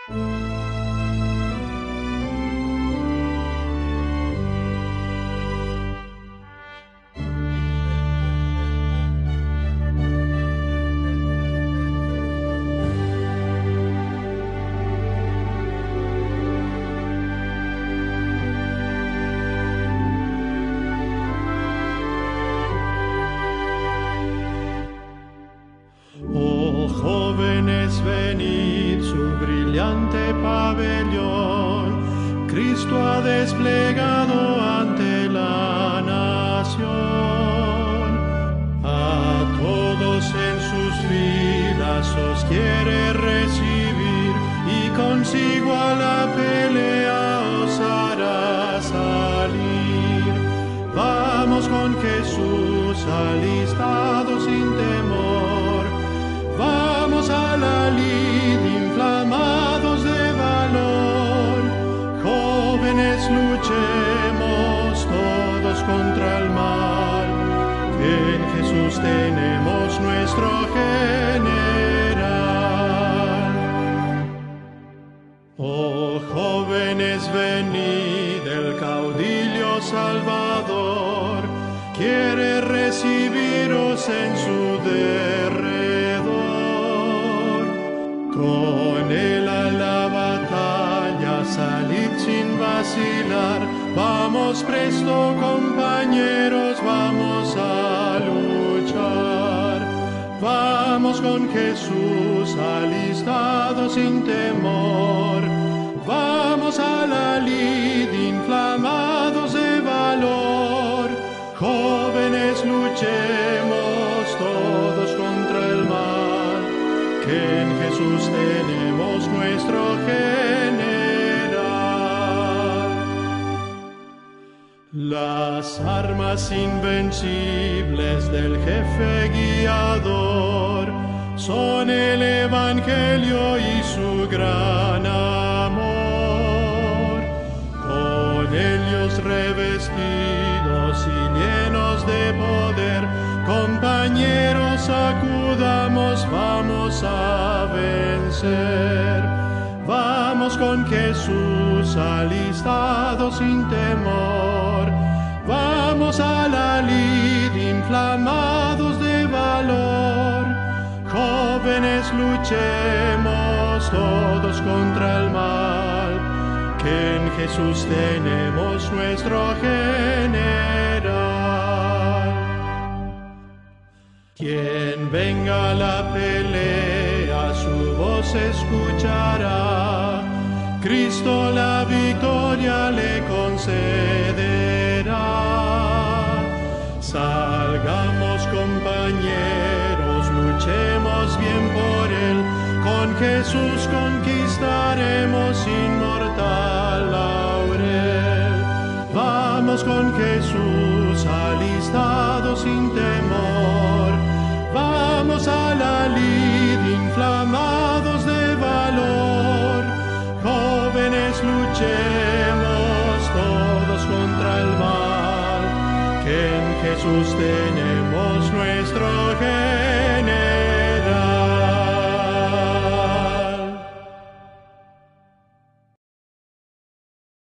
Venid su brillante pabellón, Cristo ha desplegado ante la nación. A todos en sus filas os quiere recibir y consigo a la pelea os hará salir. Vamos con Jesús alistados sin temor, vamos a la lid inflamados de valor. Jóvenes, luchemos todos contra el mal, que en Jesús tenemos nuestro general. Oh jóvenes, venid, el caudillo salvador quiere recibiros en su derredor. Con él a la batalla salid sin vacilar, vamos presto compañeros, vamos a luchar. Vamos con Jesús alistados sin temor, vamos a la lid inflamados de valor. Jóvenes, luchemos todos contra el mal, que en Jesús tenemos nuestro general. Las armas invencibles del jefe guiador son el Evangelio y su gran amor. Con ellos revestidos y llenos de poder, compañeros, acudamos, vamos a vencer. Vamos con Jesús alistados sin temor, vamos a la lid inflamados de valor. Jóvenes, luchemos todos contra el mal, que en Jesús tenemos nuestro general. Quien venga a la pelea, su voz escuchará, Cristo la victoria le concederá. Salgamos compañeros, luchemos bien por él, con Jesús conquistaremos inmortal laurel. Vamos con Jesús alistados sin temor, vamos a la lid inflamados de valor. Jóvenes, luchemos todos contra el mal, que en Jesús tenemos nuestro general.